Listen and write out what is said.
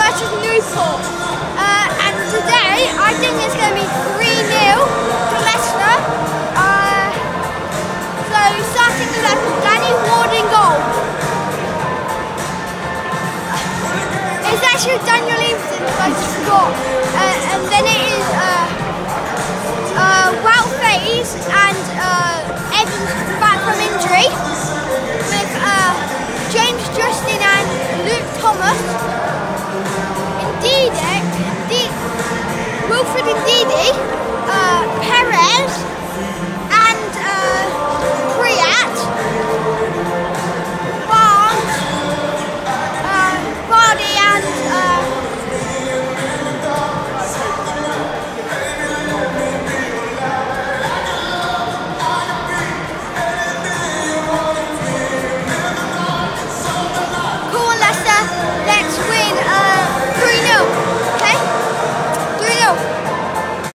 versus Newport. And today, I think it's going to be 3-0 to Leicester. So starting with that, Danny Ward in goal. It's actually Daniel Eveson, I just forgot. And then it